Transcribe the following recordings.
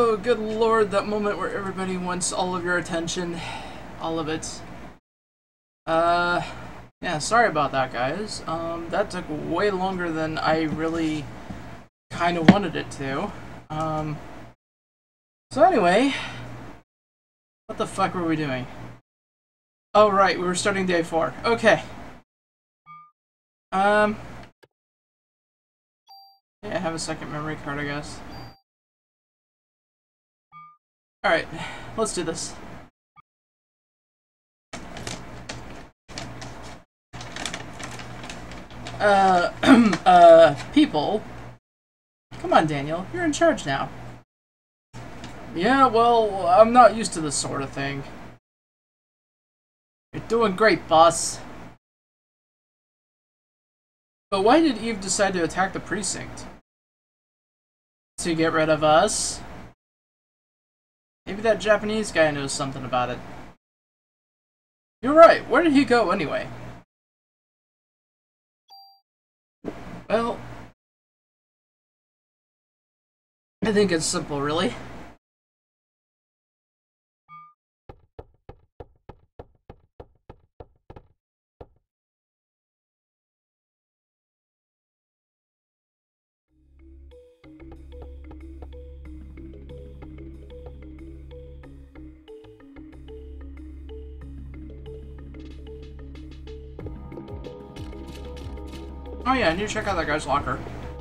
Oh, good lord, that moment where everybody wants all of your attention. All of it. Yeah, sorry about that, guys. That took way longer than I really kind of wanted it to. So anyway, what the fuck were we doing? Oh, right, we were starting day 4. Okay. Yeah, I have a second memory card, I guess. Alright, let's do this. People. Come on, Daniel, you're in charge now. Yeah, well, I'm not used to this sort of thing. You're doing great, boss. But why did Eve decide to attack the precinct? To get rid of us? Maybe that Japanese guy knows something about it. You're right, where did he go anyway? Well, I think it's simple, really. Oh yeah, I need to check out that guy's locker.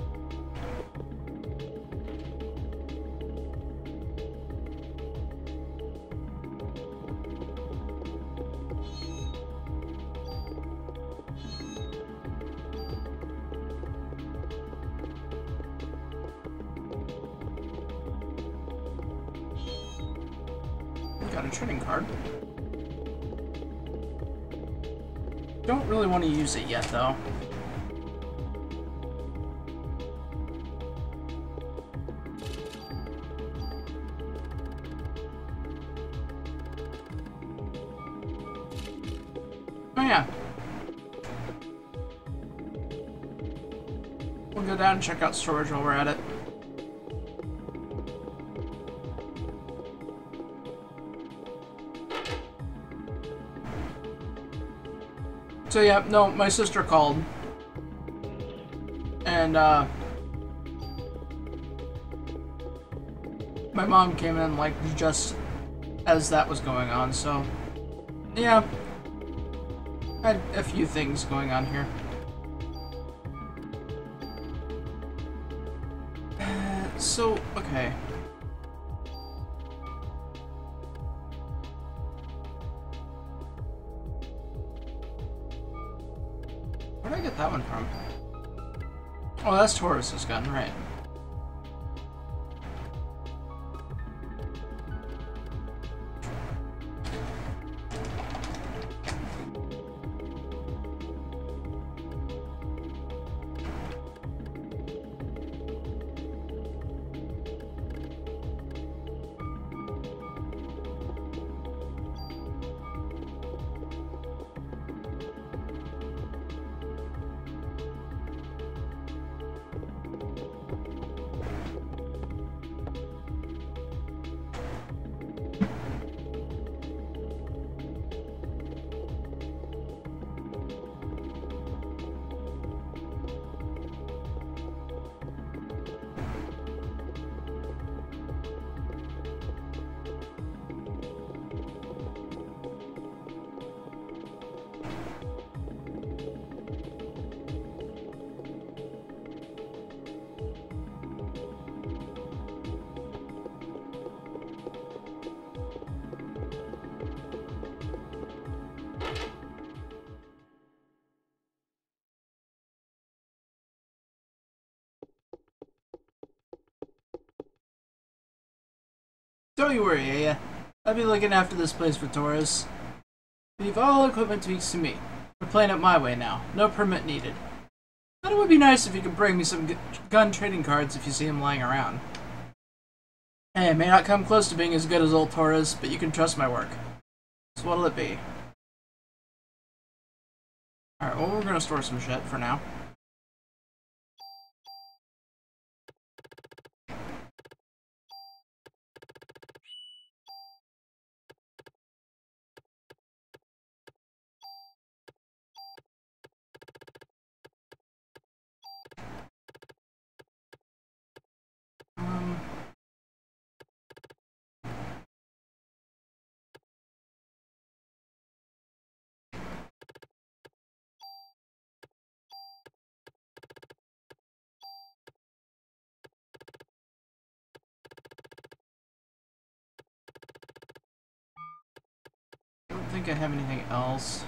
Got a trading card. Don't really want to use it yet, though. Oh yeah. We'll go down and check out storage while we're at it. So yeah, no, my sister called. And, my mom came in, like, just as that was going on, so... Yeah. I had a few things going on here. So, okay. Where did I get that one from? Oh, that's Taurus's gun, right. Don't you worry, Aya. I'll be looking after this place for Taurus. Leave all equipment tweaks to me. We're playing it my way now. No permit needed. But it would be nice if you could bring me some gun trading cards if you see them lying around. Hey, it may not come close to being as good as old Taurus, but you can trust my work. So what'll it be? Alright, well, we're gonna store some shit for now. think I have anything else.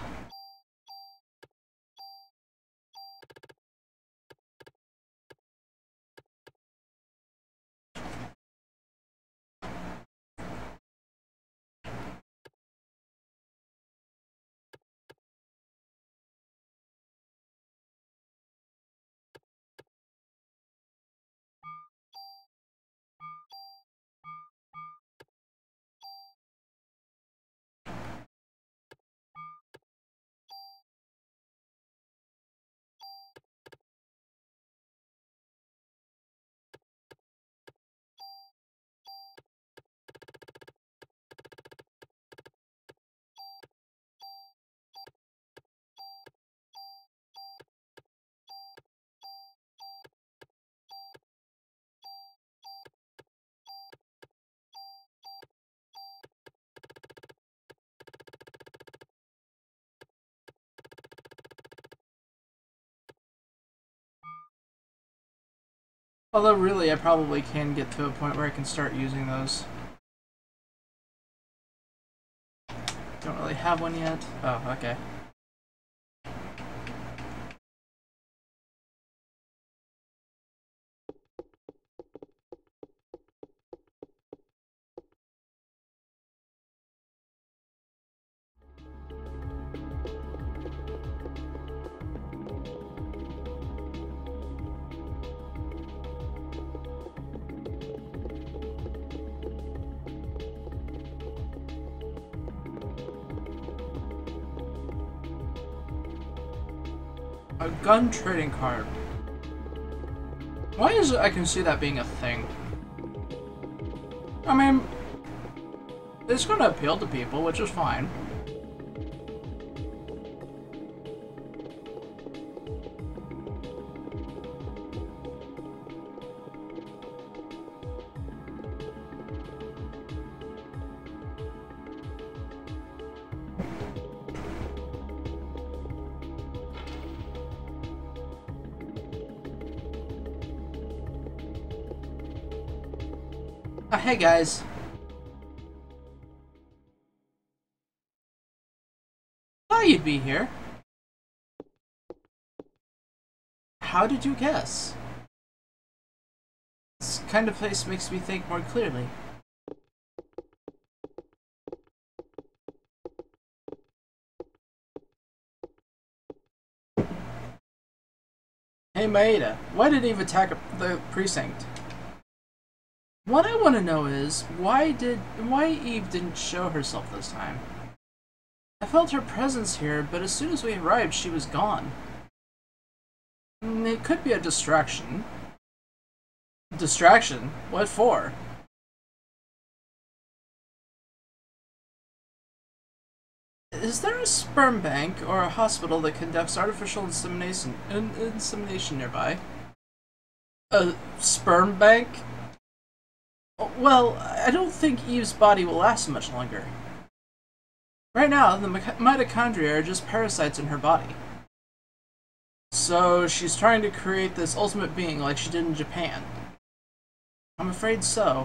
Although really, I probably can get to a point where I can start using those. Don't really have one yet. Oh, okay. A gun trading card. Why is it I can see that being a thing? I mean, it's gonna appeal to people, which is fine. Hey guys. Thought you'd be here. How did you guess? This kind of place makes me think more clearly. Hey Maeda, why did Eve attack the precinct? What I want to know is, why Eve didn't show herself this time? I felt her presence here, but as soon as we arrived, she was gone. It could be a distraction. Distraction? What for? Is there a sperm bank or a hospital that conducts artificial insemination nearby? A sperm bank? Well, I don't think Eve's body will last much longer. Right now, the mitochondria are just parasites in her body. So she's trying to create this ultimate being like she did in Japan. I'm afraid so.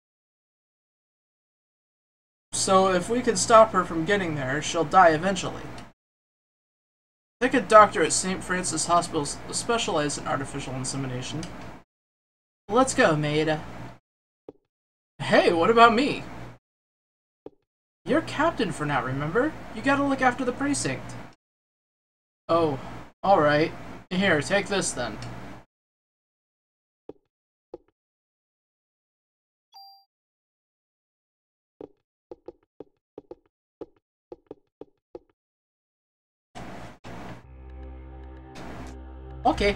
So if we can stop her from getting there, she'll die eventually. I think a doctor at St. Francis Hospital specializes in artificial insemination. Let's go, Maeda. Hey, what about me? You're captain for now, remember? You gotta look after the precinct. Oh, alright. Here, take this then. Okay.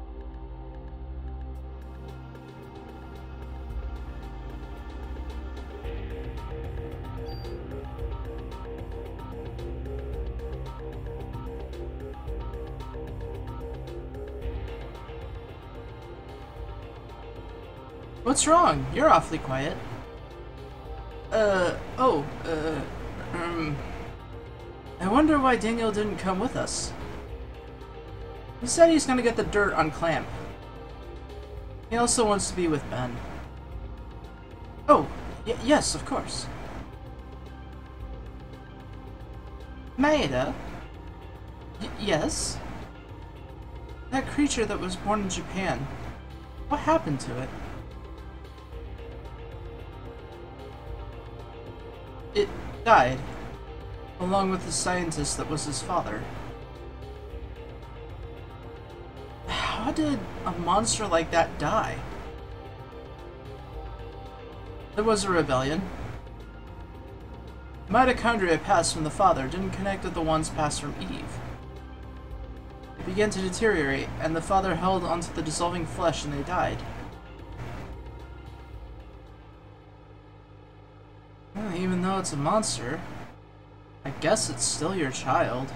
What's wrong? You're awfully quiet. I wonder why Daniel didn't come with us. He said he's gonna get the dirt on Clamp. He also wants to be with Ben. Oh, yes, of course. Maeda? Yes? That creature that was born in Japan. What happened to it? It died, along with the scientist that was his father. How did a monster like that die? There was a rebellion. Mitochondria passed from the father didn't connect with the ones passed from Eve. It began to deteriorate, and the father held onto the dissolving flesh and they died. Well, even though it's a monster, I guess it's still your child.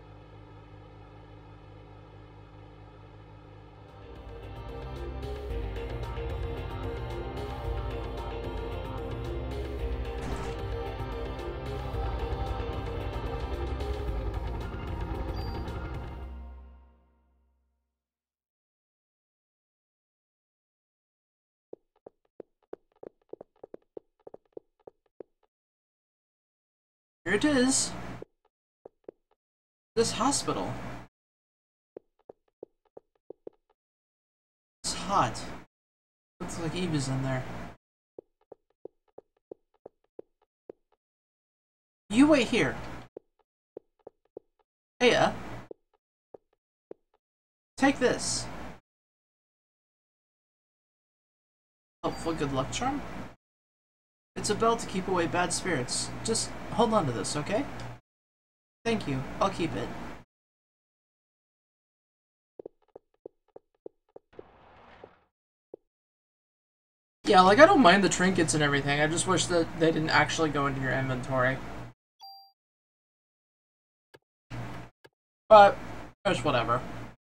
Here it is. This hospital. It's hot. Looks like Eve is in there. You wait here. Aya. Take this. Helpful good luck charm? It's a bell to keep away bad spirits. Just hold on to this, okay? Thank you. I'll keep it. Yeah, like, I don't mind the trinkets and everything. I just wish that they didn't actually go into your inventory. But, it's whatever.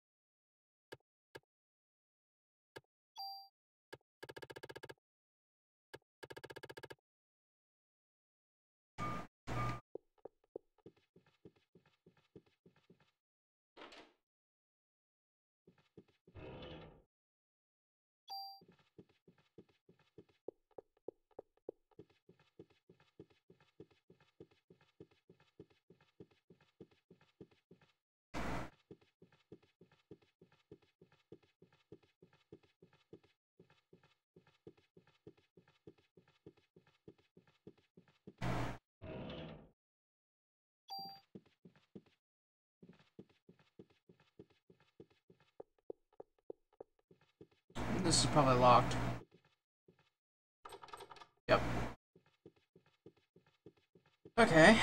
This is probably locked. Yep. Okay.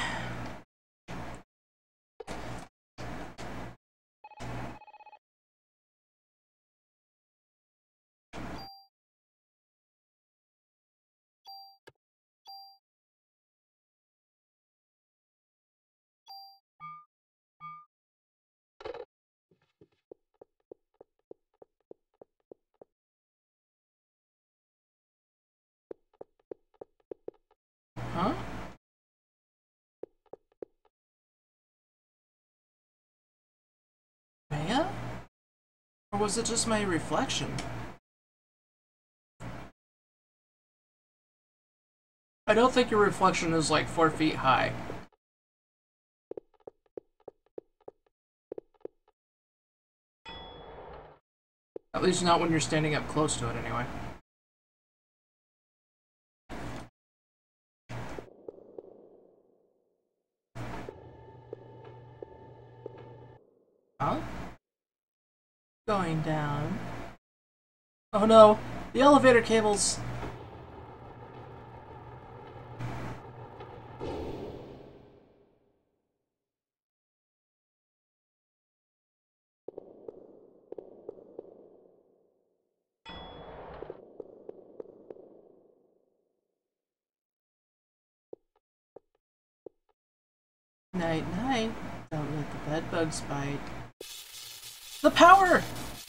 Huh? Maya? Or was it just my reflection? I don't think your reflection is like 4 feet high. At least not when you're standing up close to it, anyway. Huh? Going down. Oh no! The elevator cables! Night night. Don't let the bed bugs bite. The power!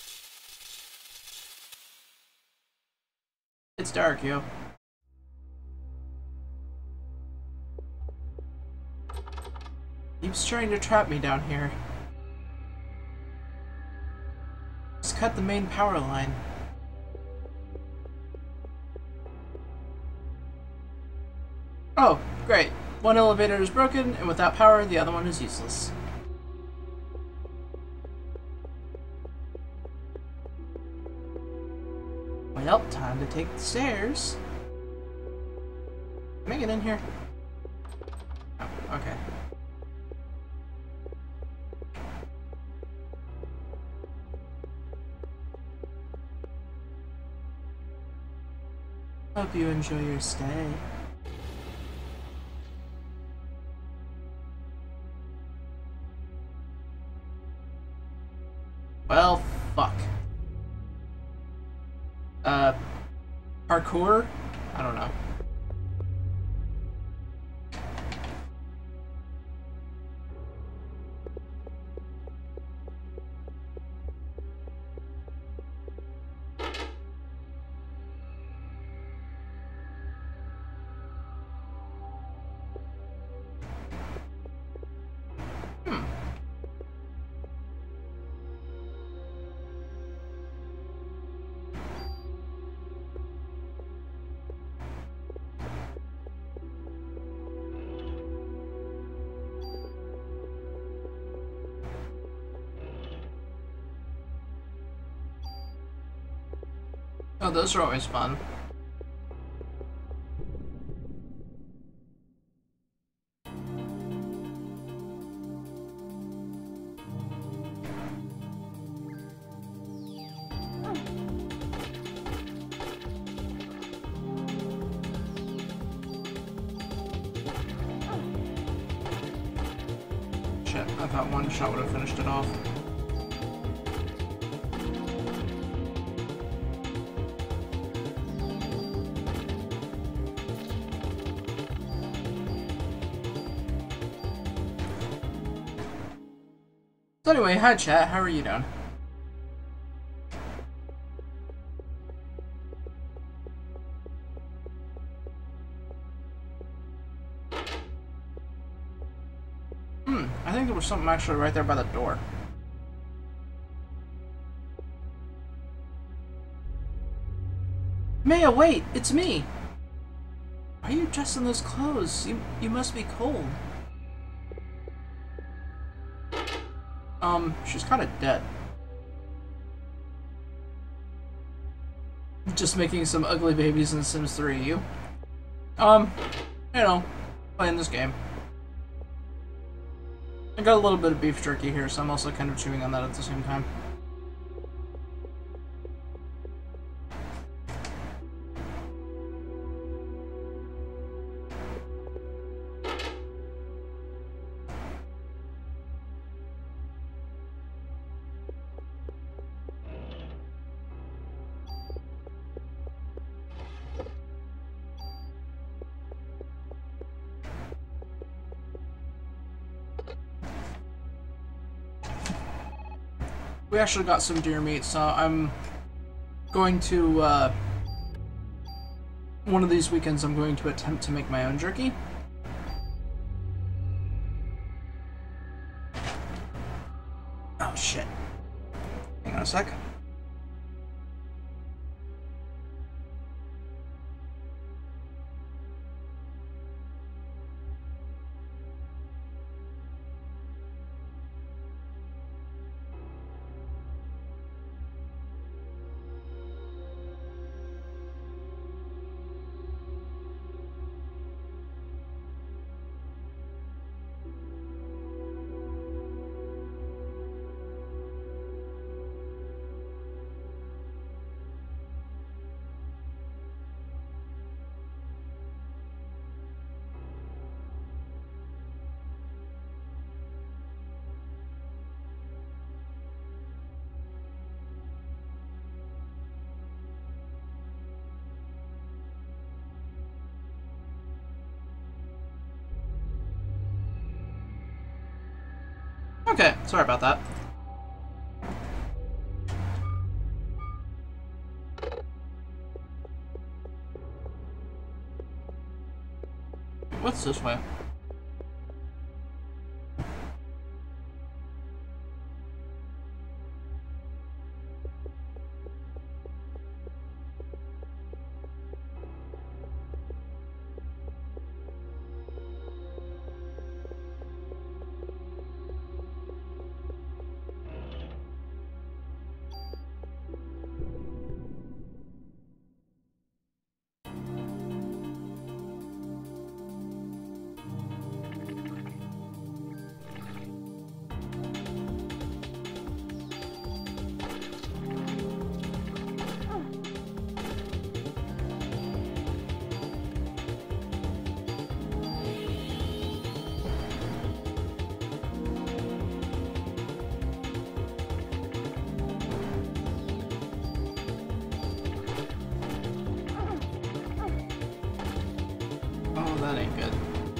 It's dark, yo. Keeps trying to trap me down here. Just cut the main power line. Oh, great. One elevator is broken, and without power, the other one is useless. Well, time to take the stairs. Can I get in here? Oh, okay. Hope you enjoy your stay. Well, fuck. Parkour? I don't know. Oh, those are always fun. Shit, I thought one shot would have finished it off. So anyway, hi chat, how are you doing? I think there was something actually right there by the door. Maya, wait! It's me! Why are you dressed in those clothes? You must be cold. She's kind of dead. Just making some ugly babies in Sims 3, you? You know, playing this game. I got a little bit of beef jerky here, so I'm also kind of chewing on that at the same time. We actually got some deer meat, so I'm going to, one of these weekends I'm going to attempt to make my own jerky. Oh shit. Hang on a sec. Okay, sorry about that. What's this way? that ain't good.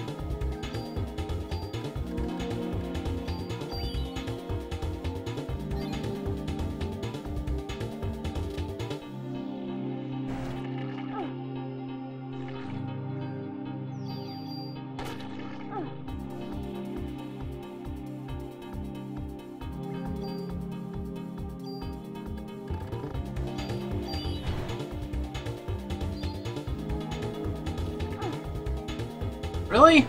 Really?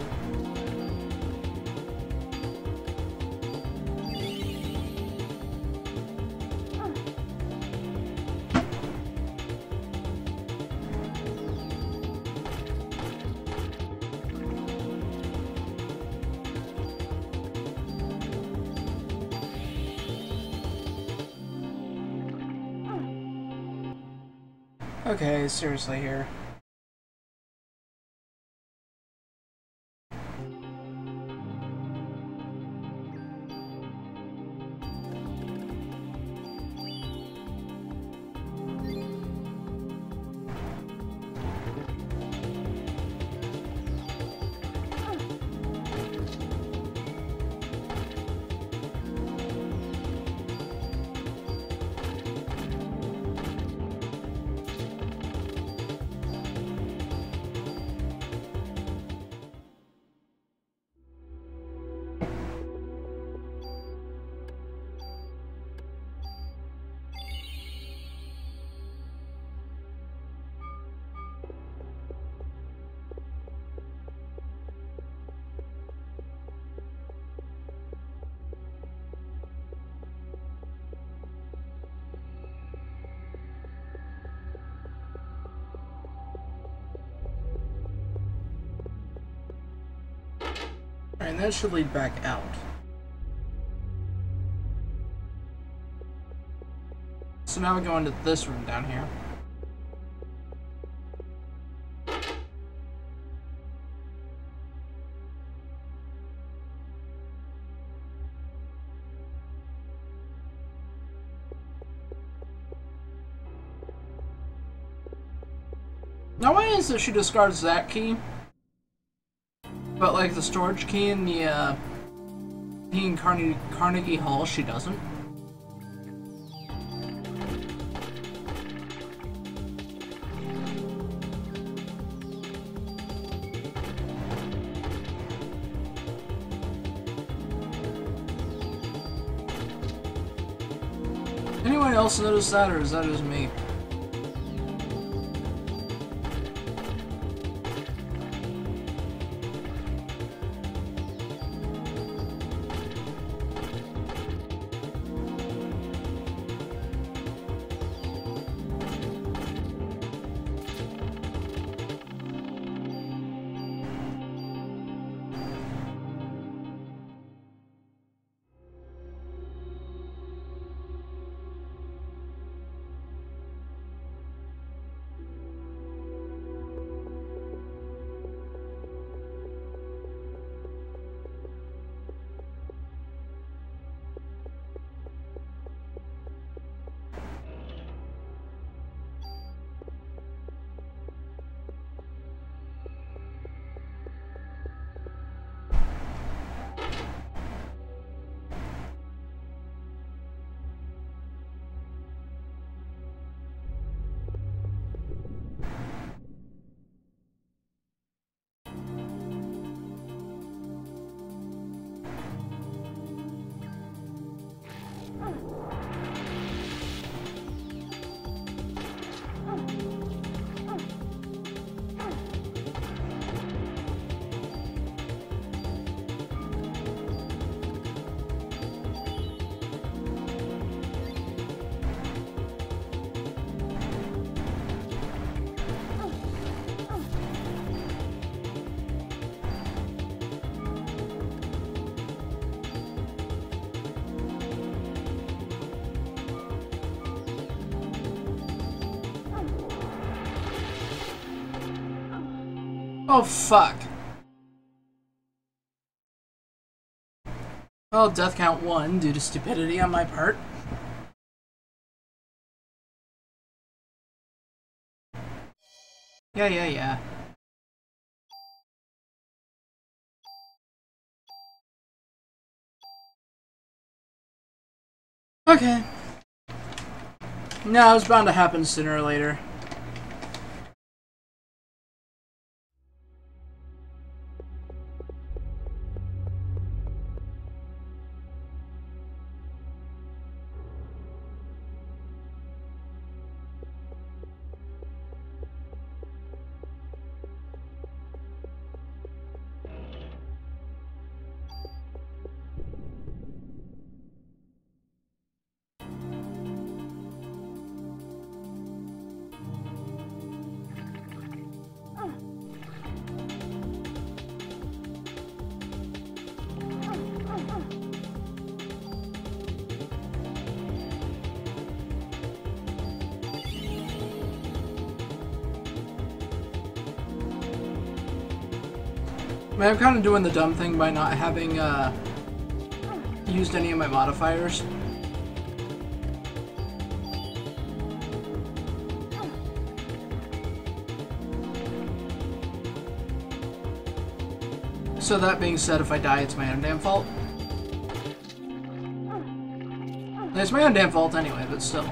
Okay, seriously here. And that should lead back out. So now we go into this room down here. Now why is it she discards that key? But like the storage key in the key in Carnegie Hall, she doesn't. Anyone else notice that, or is that just me? Oh, fuck. Well, death count 1 due to stupidity on my part. Yeah. Okay. No, it's bound to happen sooner or later. I mean, I'm kind of doing the dumb thing by not having used any of my modifiers. So that being said, if I die, it's my own damn fault. And it's my own damn fault anyway, but still.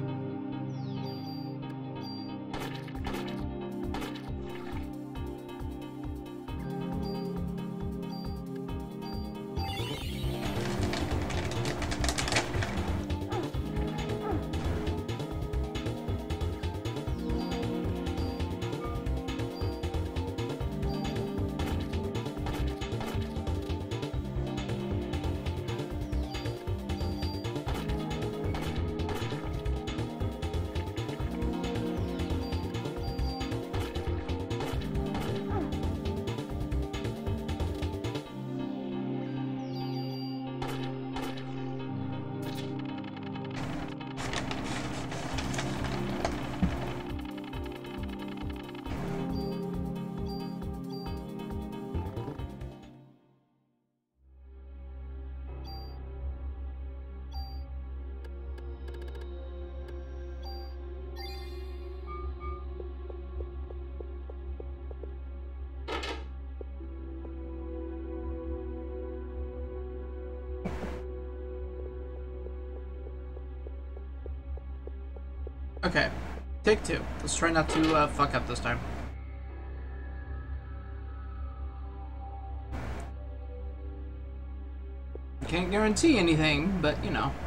Okay, take two. Let's try not to fuck up this time. Can't guarantee anything, but you know.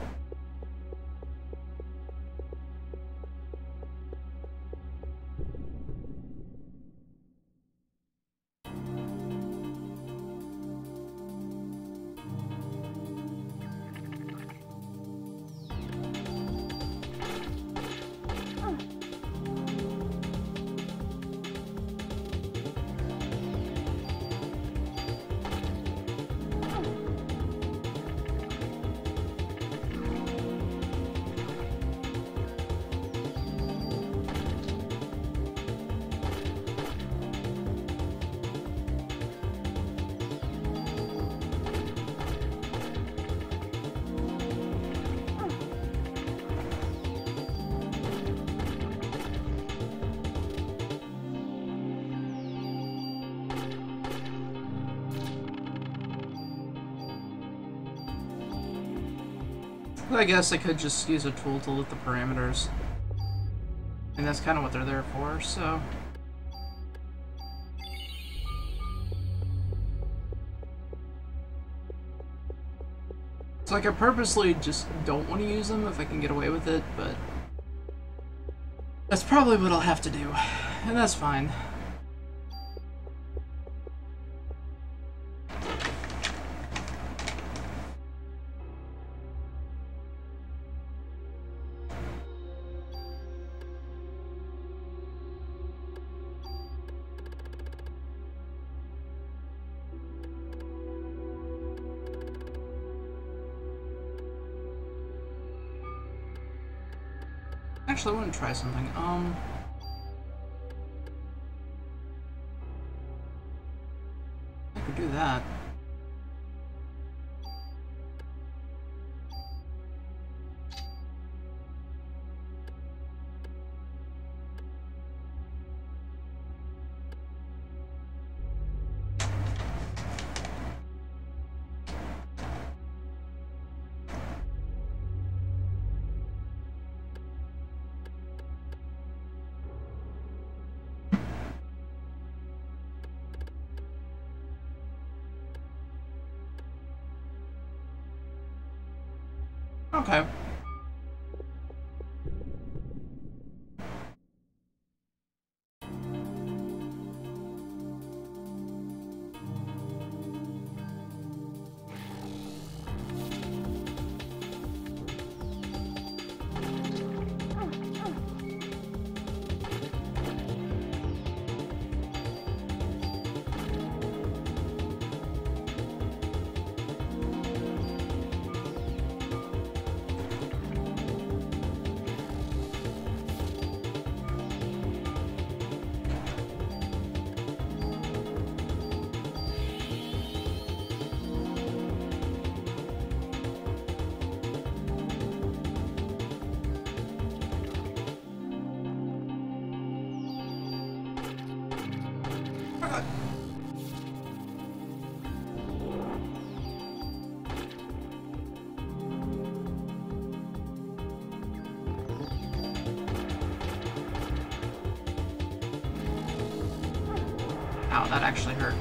I guess I could just use a tool to loot the parameters. And that's kind of what they're there for, so... It's like I purposely just don't want to use them if I can get away with it, but... That's probably what I'll have to do. And that's fine. Actually, I want to try something. I could do that. Okay. Ow, that actually hurt.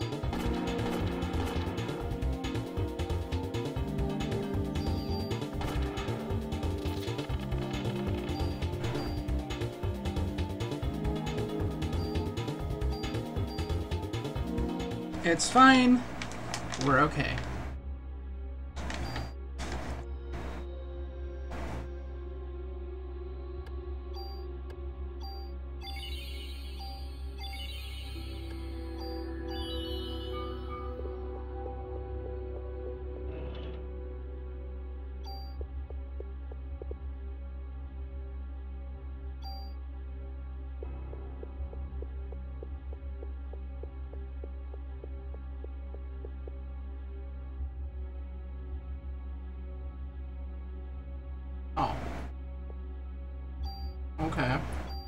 It's fine. We're okay. Oh. Okay.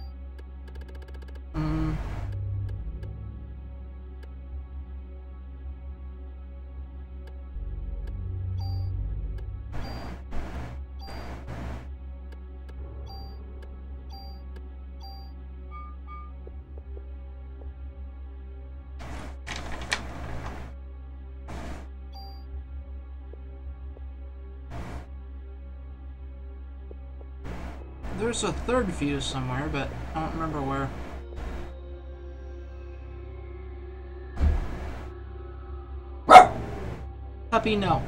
There's a third fuse somewhere, but I don't remember where. Puppy, no.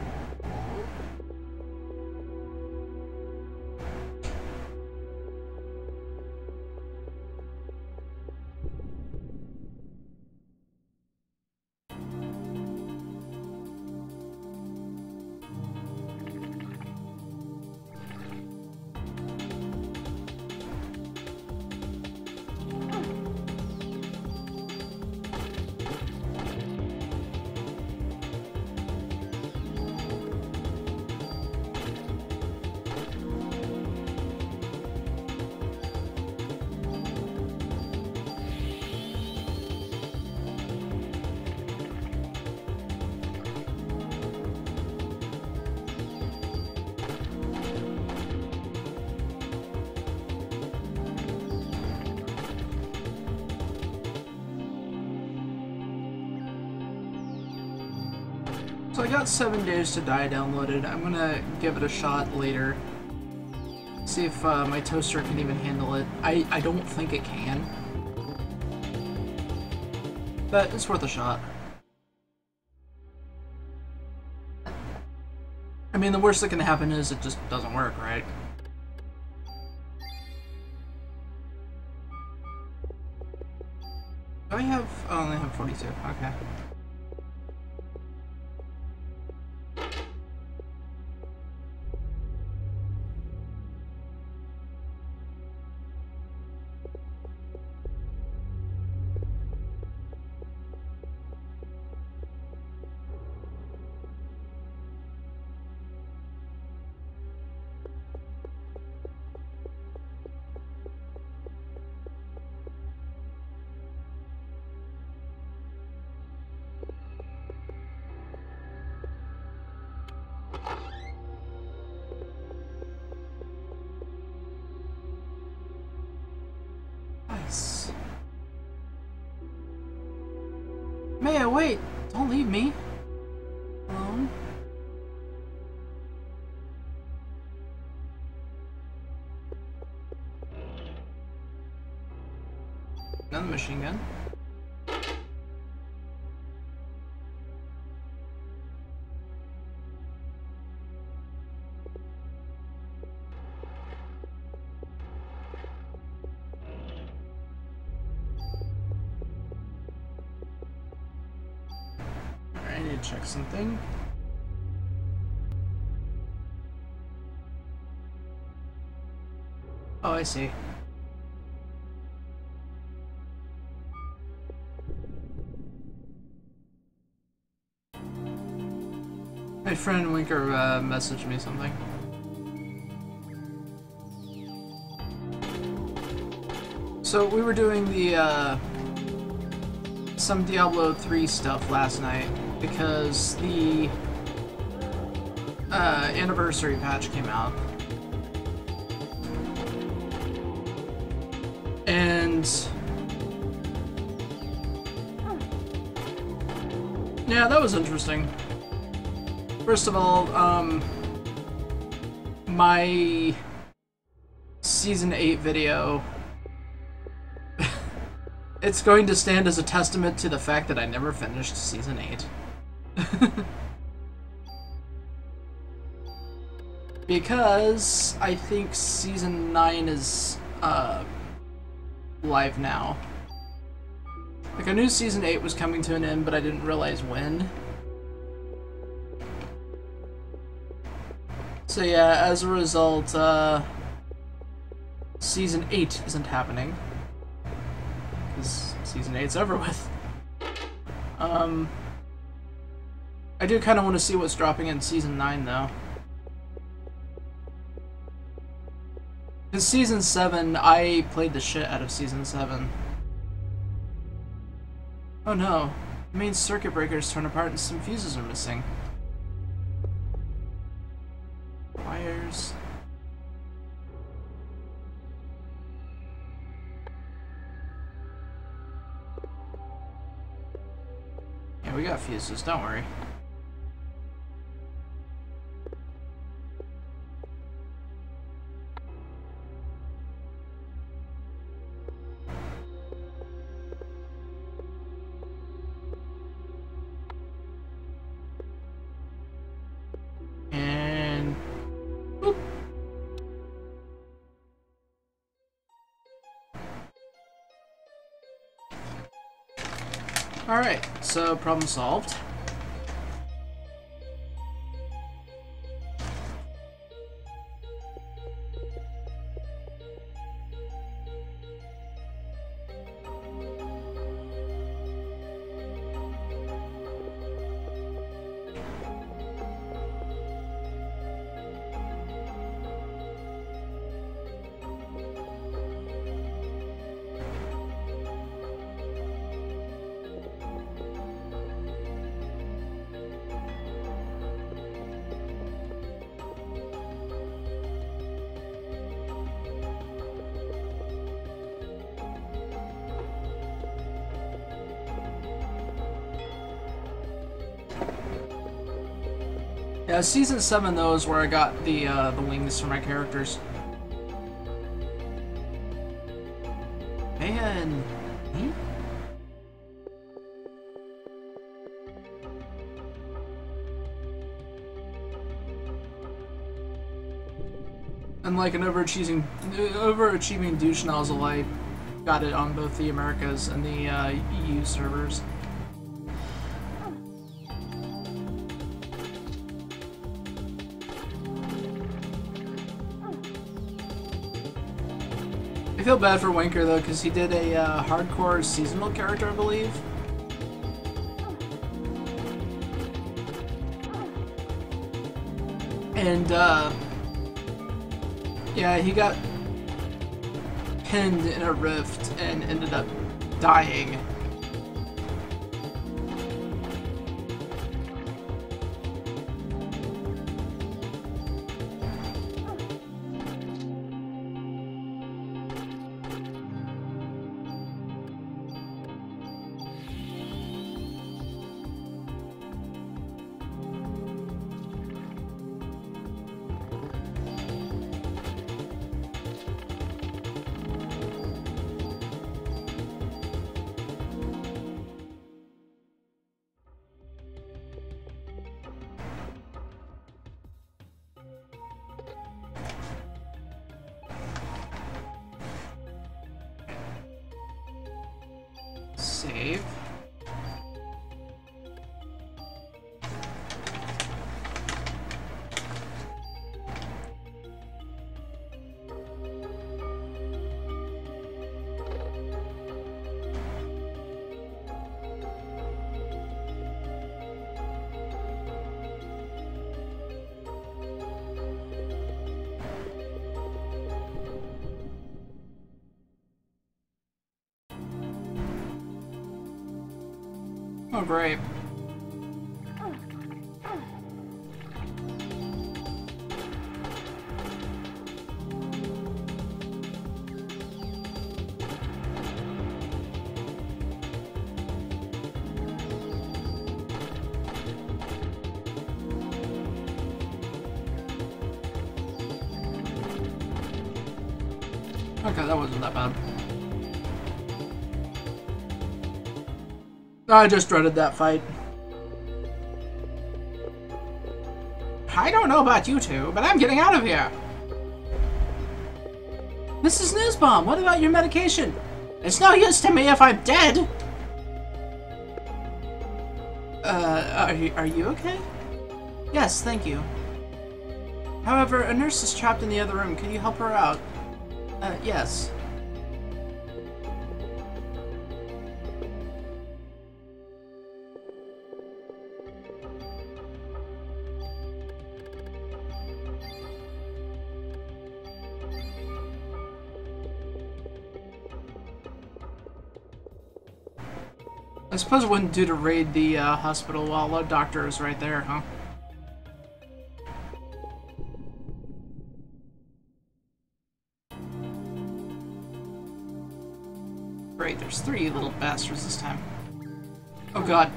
So I got 7 Days to Die downloaded. I'm gonna give it a shot later. See if my toaster can even handle it. I don't think it can. But it's worth a shot. I mean, the worst that can happen is it just doesn't work, right? Do I have... Oh, I only have 42. Okay. Nice. Maya, wait! Don't leave me alone. Another machine gun. Alright, I need to check something. Oh, I see. My friend Winker messaged me something. So we were doing the some Diablo 3 stuff last night because the anniversary patch came out. And yeah, that was interesting. First of all, my Season 8 video, it's going to stand as a testament to the fact that I never finished Season 8. Because I think Season 9 is live now. Like, I knew Season 8 was coming to an end, but I didn't realize when. So yeah, as a result, Season 8 isn't happening. Because Season 8's over with. I do kind of want to see what's dropping in Season 9, though. Because Season 7, I played the shit out of Season 7. Oh no, the main circuit breaker's torn apart and some fuses are missing. Wires. Yeah, we got fuses, don't worry. And boop. Alright, so problem solved. Yeah, Season 7 though is where I got the wings for my characters. Man, and like an overachieving douche nozzle, I got it on both the Americas and the EU servers. I feel bad for Winker though, because he did a hardcore seasonal character, I believe. And yeah, he got pinned in a rift and ended up dying. save. Oh, great. Okay, that wasn't that bad. I just dreaded that fight. I don't know about you two, but I'm getting out of here! Mrs. Newsbomb, what about your medication? It's no use to me if I'm dead! Are you okay? Yes, thank you. However, a nurse is trapped in the other room. Can you help her out? Yes. I suppose it wouldn't do to raid the hospital while a doctor is right there, huh? Great, there's 3 little bastards this time. Oh god.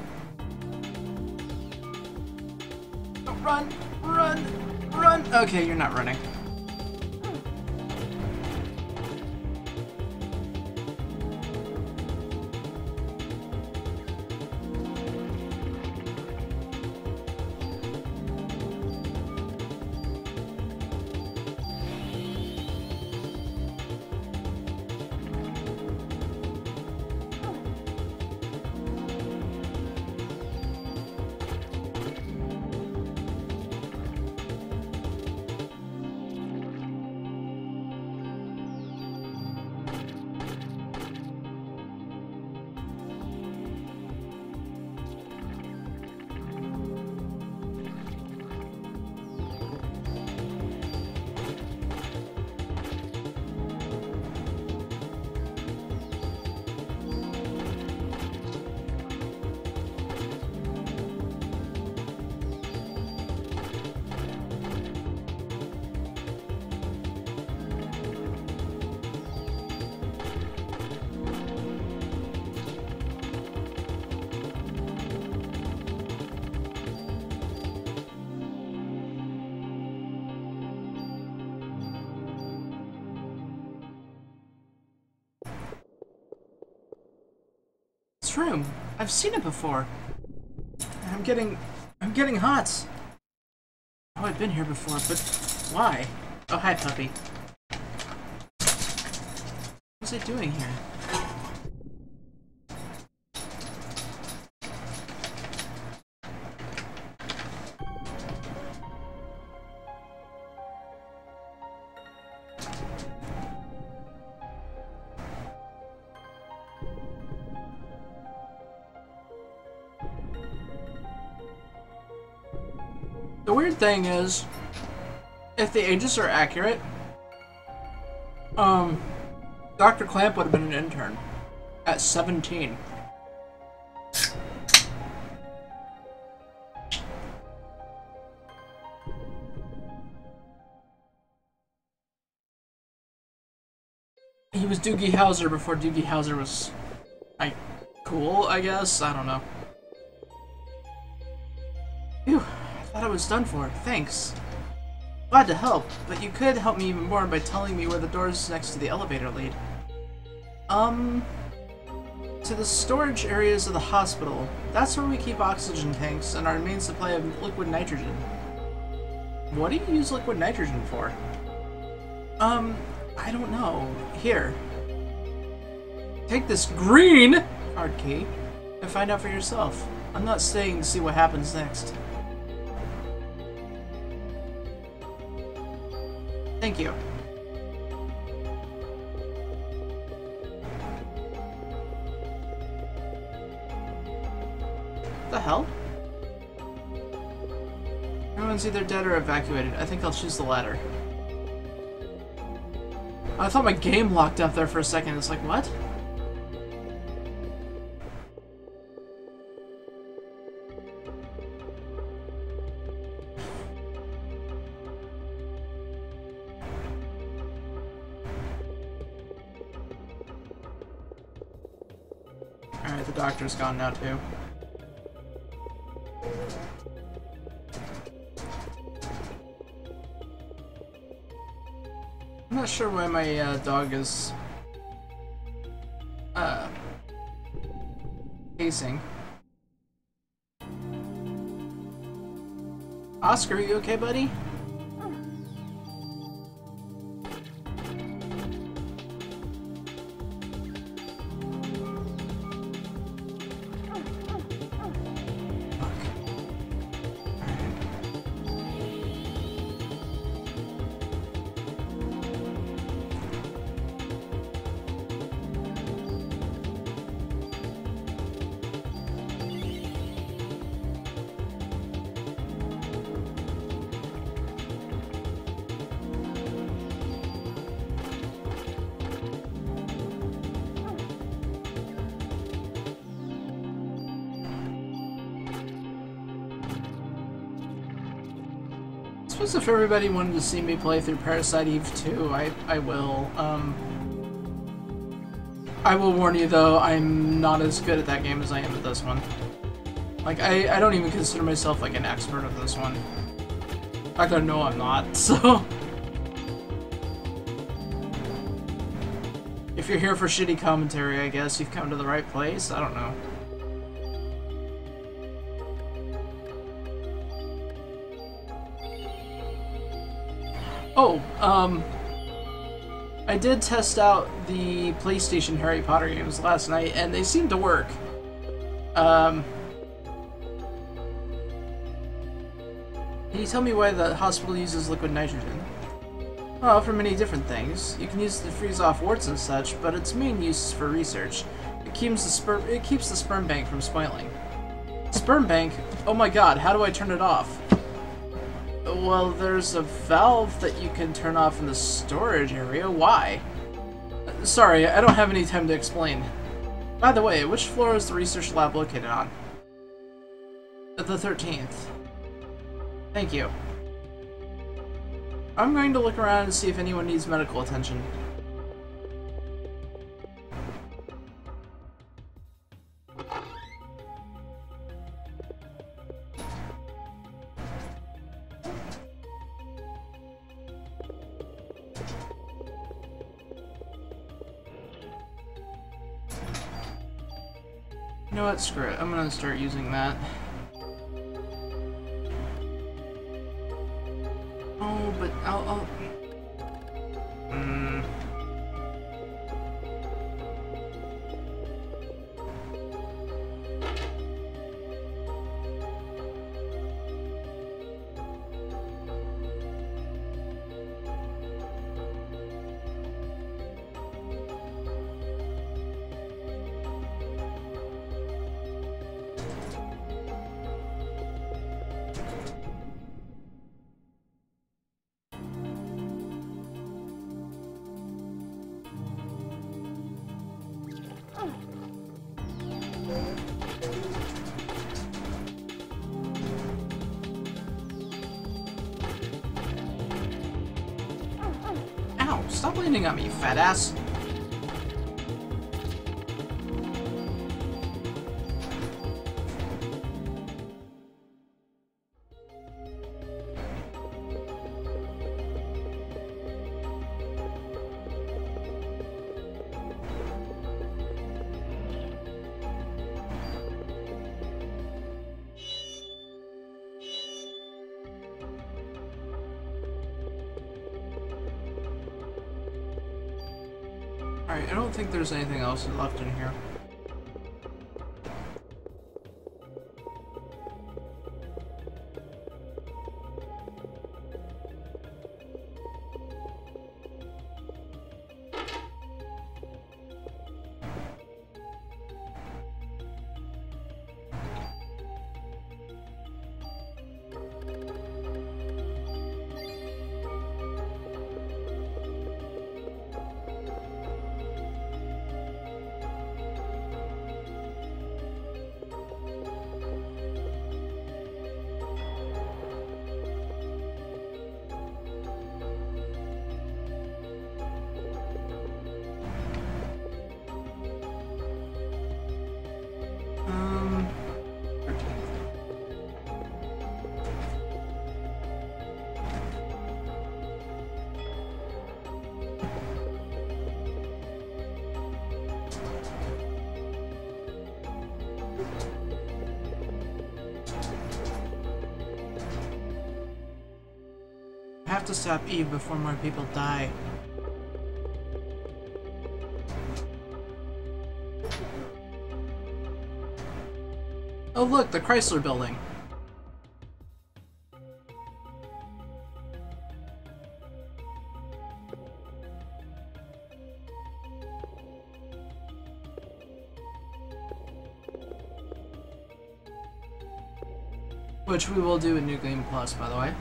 Oh, run! Run! Run! Okay, you're not running. Room. I've seen it before. I'm getting hot. Oh, I've been here before, but why? Oh, hi, puppy. What's it doing here? The weird thing is, if the ages are accurate, Dr. Clamp would have been an intern at 17. He was Doogie Howser before Doogie Howser was, like, cool, I guess? I don't know. Phew. I thought I was done for. Thanks. Glad to help, but you could help me even more by telling me where the doors next to the elevator lead. To the storage areas of the hospital. That's where we keep oxygen tanks and our main supply of liquid nitrogen. What do you use liquid nitrogen for? I don't know. Here. Take this green card key and find out for yourself. I'm not staying to see what happens next. Thank you. The hell? Everyone's either dead or evacuated. I think I'll choose the latter. I thought my game locked up there for a second. It's like, what? Alright, the doctor's gone now too. I'm not sure why my dog is pacing. Oscar, are you okay, buddy? I suppose if everybody wanted to see me play through Parasite Eve 2, I will. I will warn you though, I'm not as good at that game as I am at this one. Like, I don't even consider myself like an expert at this one. In fact, I know I'm not, so... If you're here for shitty commentary, I guess you've come to the right place? I don't know. Oh, I did test out the PlayStation Harry Potter games last night, and they seem to work. Can you tell me why the hospital uses liquid nitrogen? Well, for many different things. You can use it to freeze off warts and such, but its main use is for research. It keeps the sperm bank from spoiling. Sperm bank? Oh my god, how do I turn it off? Well, there's a valve that you can turn off in the storage area. Why? Sorry, I don't have any time to explain. By the way, which floor is the research lab located on? The 13th. Thank you. I'm going to look around and see if anyone needs medical attention. You know what? Screw it. I'm gonna start using that. Oh, but I'll... Ow! Stop landing on me, you fat ass! Alright, I don't think there's anything else left in here. have to stop Eve before more people die. Oh look, the Chrysler Building. Which we will do in New Game Plus, by the way.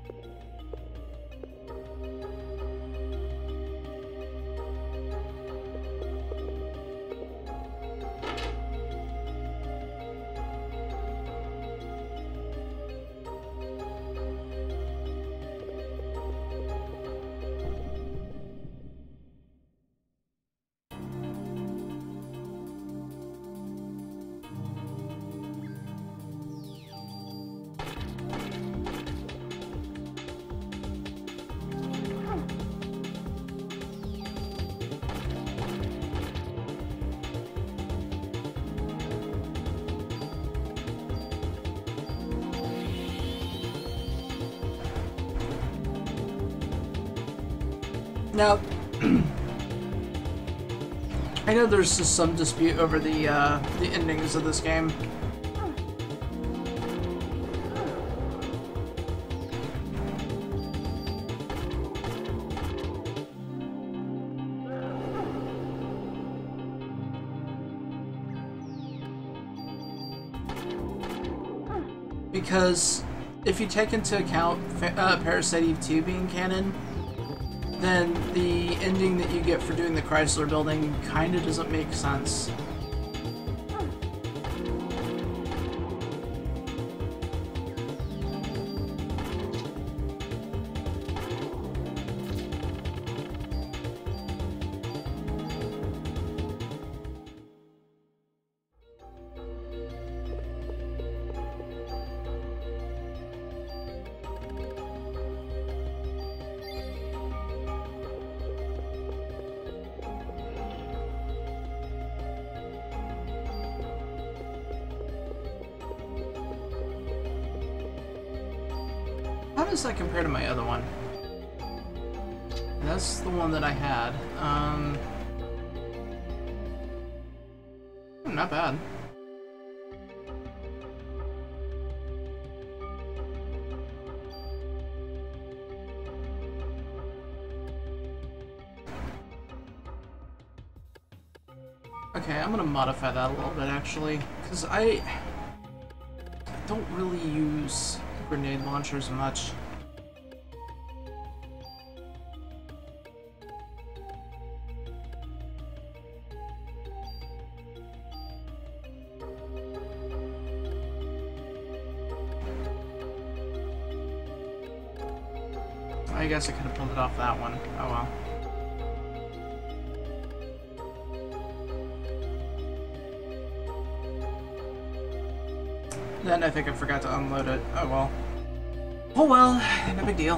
Now, I know there's just some dispute over the endings of this game. Because if you take into account Parasite Eve 2 being canon, then the ending that you get for doing the Chrysler Building kind of doesn't make sense. How does that compare to my other one? That's the one that I had. Not bad. Okay, I'm gonna modify that a little bit actually, because I don't really use grenade launchers much. I guess I could have pulled it off that one. Oh well. Then I think I forgot to unload it. Oh well. Oh well, no big deal.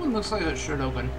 looks like it should open.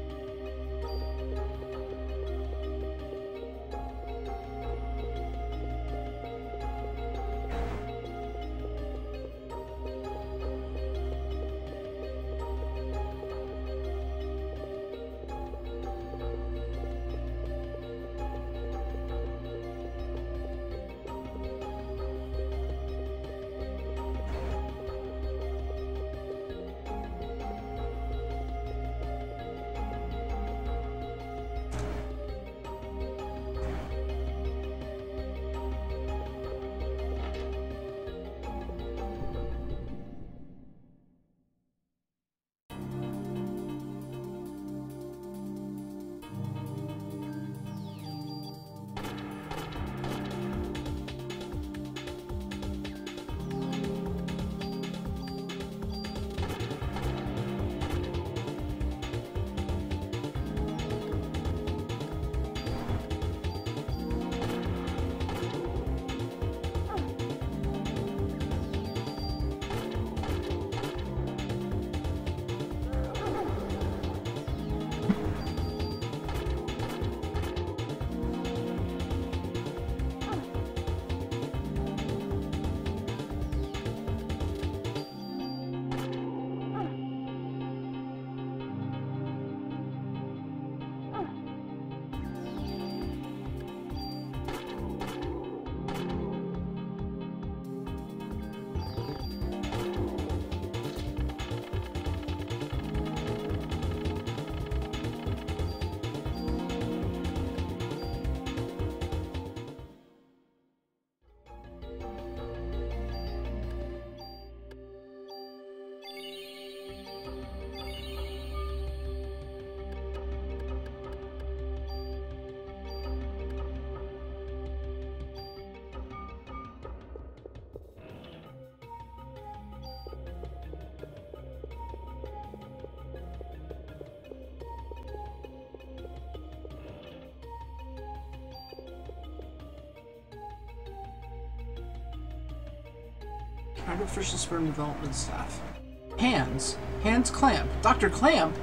Artificial sperm development staff. Hands. Hands Clamp. Dr. Clamp?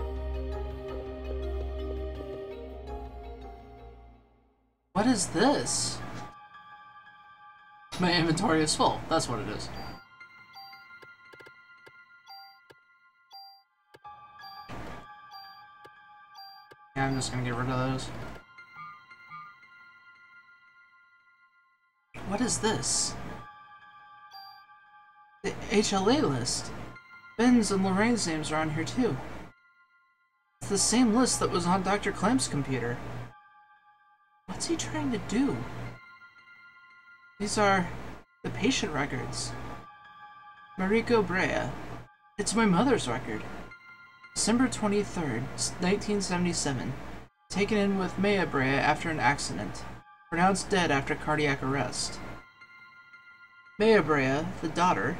What is this? My inventory is full. That's what it is. Yeah, I'm just gonna get rid of those. What is this? The HLA list. Ben's and Lorraine's names are on here too. It's the same list that was on Dr. Clamp's computer. What's he trying to do? These are the patient records. Mariko Brea. It's my mother's record. December 23rd, 1977. Taken in with Maya Brea after an accident. Pronounced dead after cardiac arrest. Maya Brea, the daughter.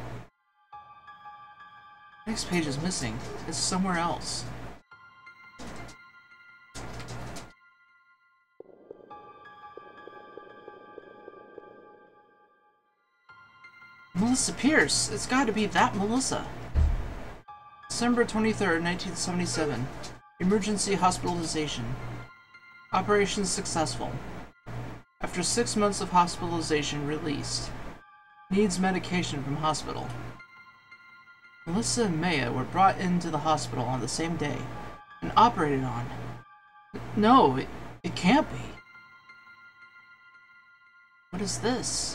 Next page is missing. It's somewhere else. Melissa Pierce! It's gotta be that Melissa! December 23rd, 1977. Emergency hospitalization. Operation successful. After 6 months of hospitalization, released. Needs medication from hospital. Melissa and Maya were brought into the hospital on the same day and operated on. No, it can't be. What is this?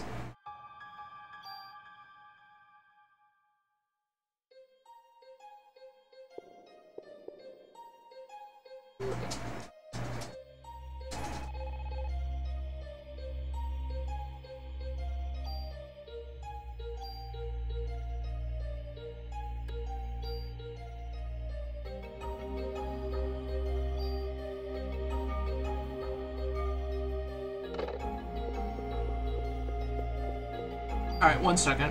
Alright, 1 second.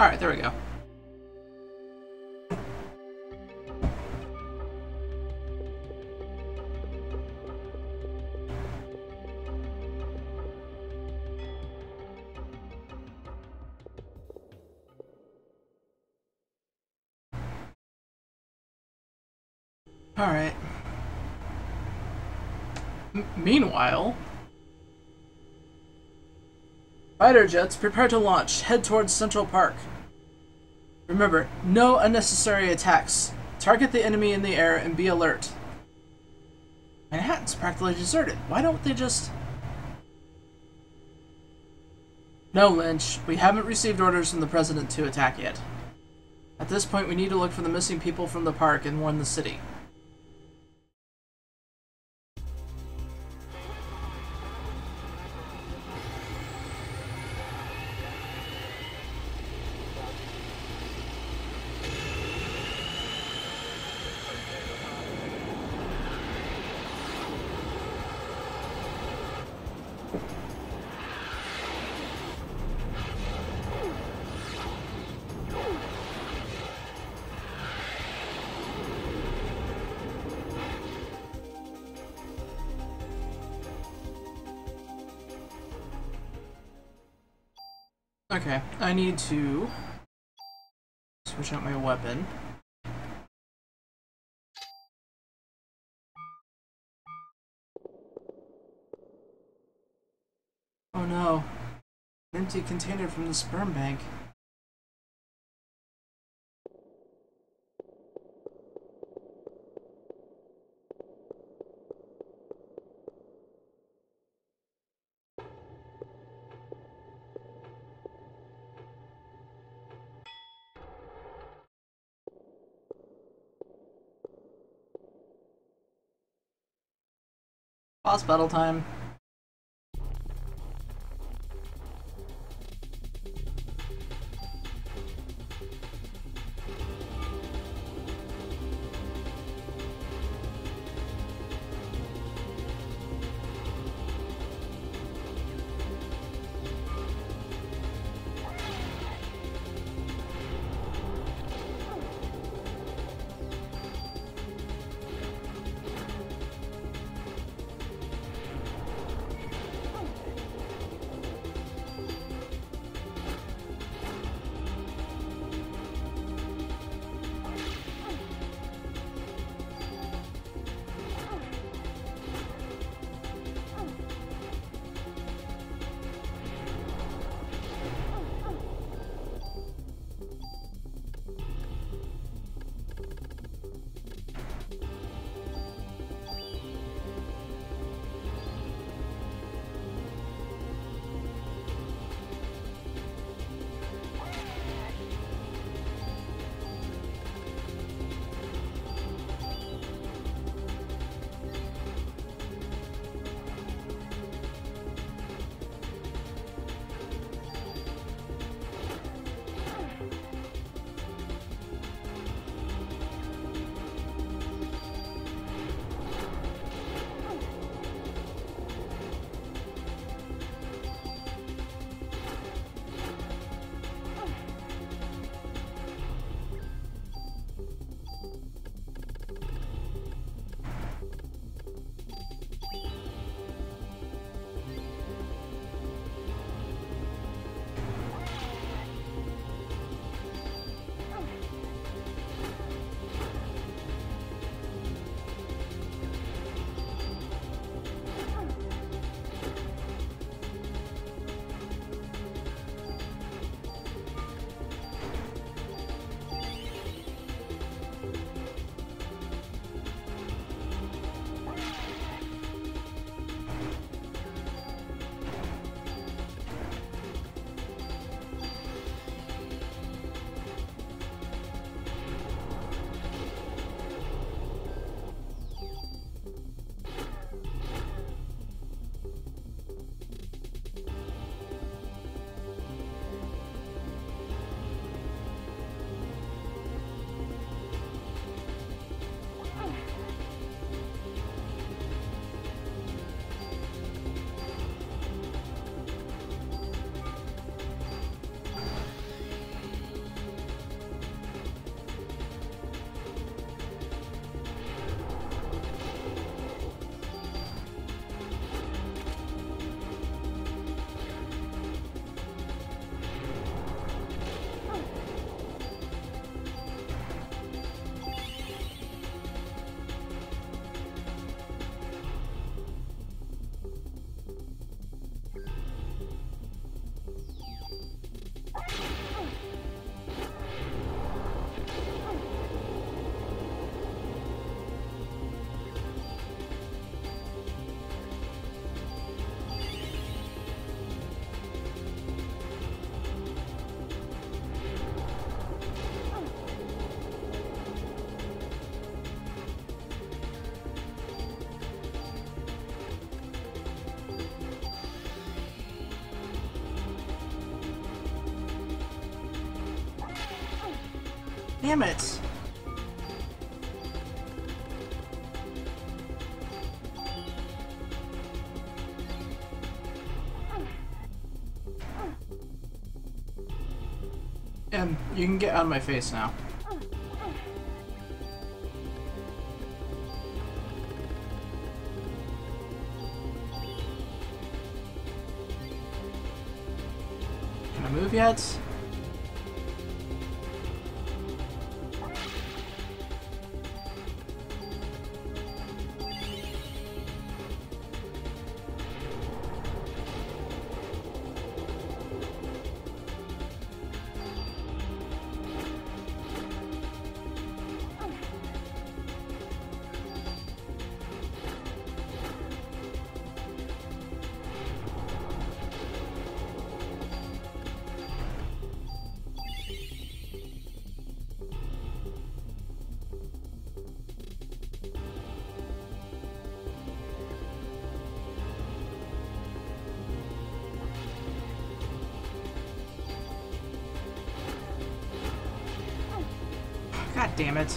Alright, there we go. Alright. Meanwhile... Fighter jets, prepare to launch. Head towards Central Park. Remember, no unnecessary attacks. Target the enemy in the air and be alert. Manhattan's practically deserted. Why don't they just... No, Lynch. We haven't received orders from the President to attack yet. At this point, we need to look for the missing people from the park and warn the city. Okay, I need to switch out my weapon. Oh no, an empty container from the sperm bank. Boss battle time. Damn it! And you can get out of my face now. Can I move yet? God damn it.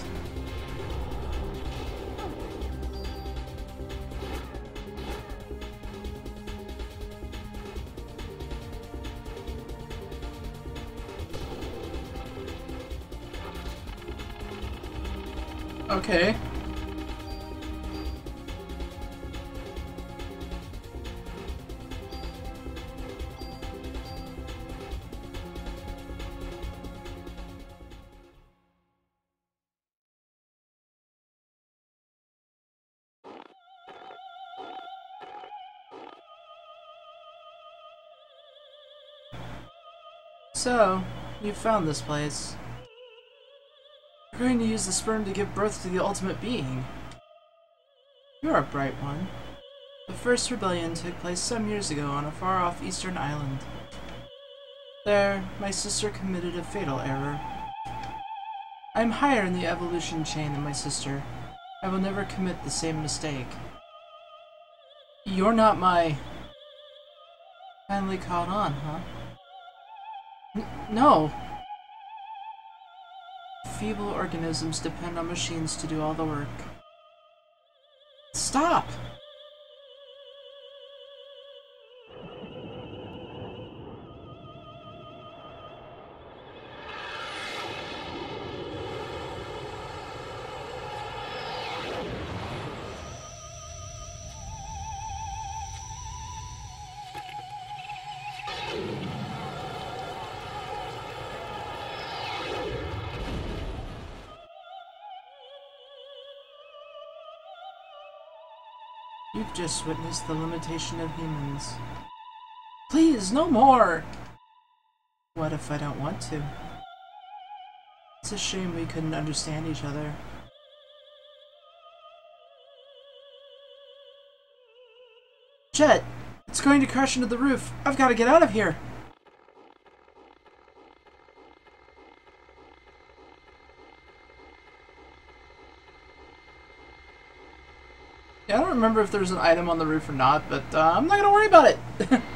Okay. So, you found this place. You're going to use the sperm to give birth to the ultimate being. You're a bright one. The first rebellion took place some years ago on a far-off eastern island. There, my sister committed a fatal error. I am higher in the evolution chain than my sister. I will never commit the same mistake. You're not my... Finally caught on, huh? No! Feeble organisms depend on machines to do all the work. Stop! You've just witnessed the limitation of humans. Please, no more! What if I don't want to? It's a shame we couldn't understand each other. Jet! It's going to crash into the roof! I've got to get out of here! Yeah, I don't remember if there's an item on the roof or not, but I'm not gonna worry about it!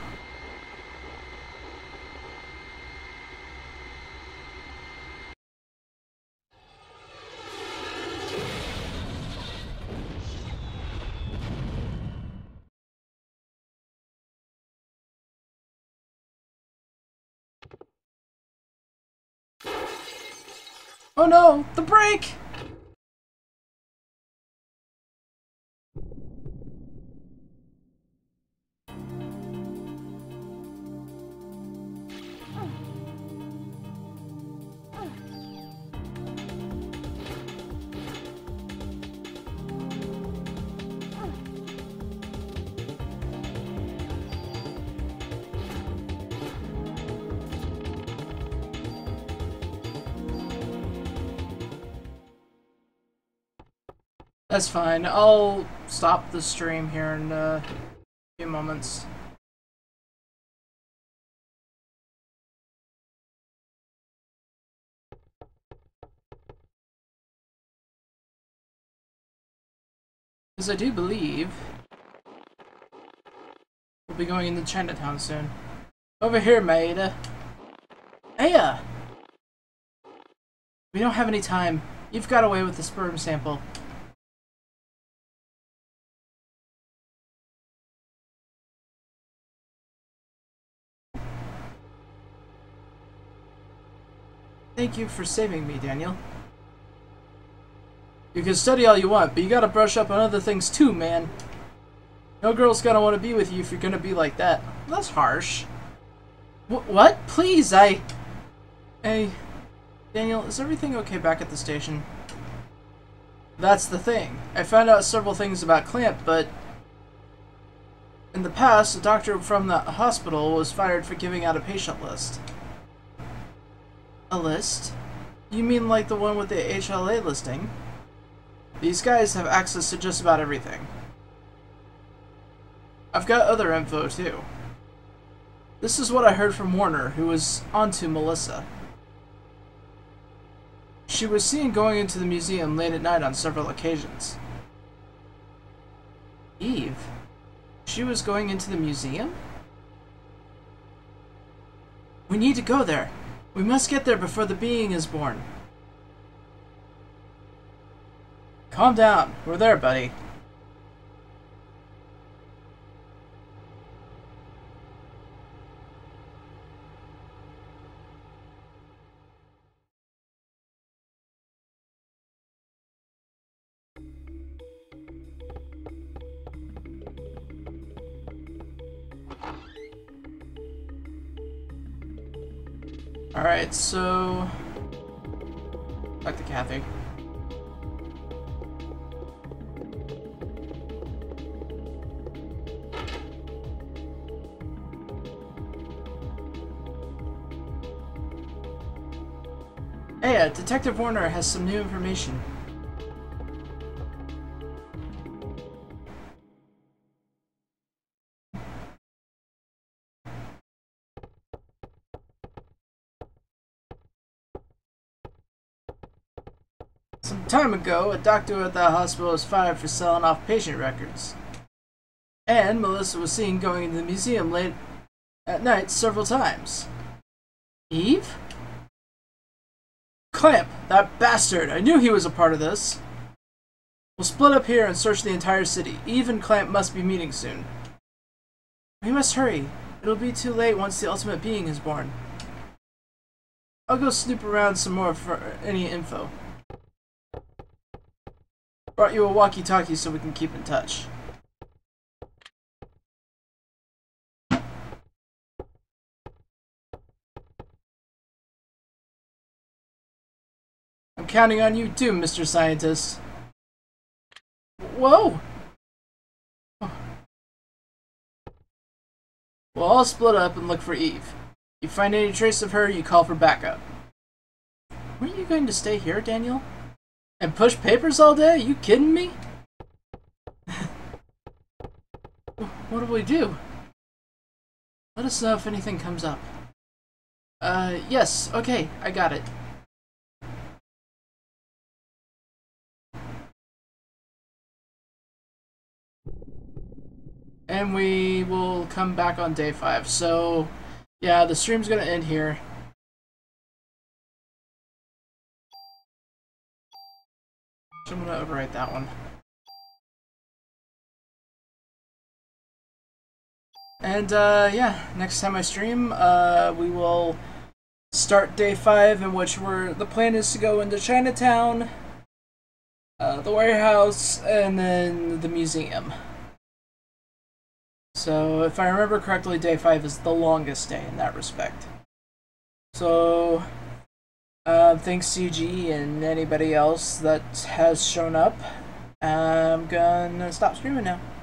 Oh no! The brake! That's fine. I'll stop the stream here in a few moments. Because I do believe we'll be going into Chinatown soon. Over here, Maeda. Aya! We don't have any time. You've got away with the sperm sample. Thank you for saving me, Daniel. You can study all you want, but you gotta brush up on other things too, man. No girl's gonna want to be with you if you're gonna be like that. That's harsh. What? Please, Hey, Daniel, is everything okay back at the station? That's the thing. I found out several things about Clamp, but in the past, a doctor from the hospital was fired for giving out a patient list. A list? You mean like the one with the HLA listing? These guys have access to just about everything. I've got other info too. This is what I heard from Warner, who was onto Melissa. She was seen going into the museum late at night on several occasions. Eve? She was going into the museum? We need to go there. We must get there before the being is born. Calm down. We're there, buddy. Alright, so... back to Kathy. Hey, Detective Warner has some new information. Some time ago, a doctor at the hospital was fired for selling off patient records. And Melissa was seen going into the museum late at night several times. Eve? Clamp! That bastard! I knew he was a part of this! We'll split up here and search the entire city. Eve and Clamp must be meeting soon. We must hurry. It'll be too late once the ultimate being is born. I'll go snoop around some more for any info. Brought you a walkie-talkie so we can keep in touch. I'm counting on you too, Mr. Scientist. Whoa! We'll all split up and look for Eve. If you find any trace of her, you call for backup. Weren't you going to stay here, Daniel? And push papers all day? You kidding me? What do we do? Let us know if anything comes up. Yes, okay, I got it. And we will come back on day 5. So, yeah, the stream's gonna end here. So I'm gonna overwrite that one. And, yeah, next time I stream, we will start day 5, in which the plan is to go into Chinatown, the warehouse, and then the museum. So, if I remember correctly, day 5 is the longest day in that respect. So, thanks CG and anybody else that has shown up. I'm gonna stop streaming now.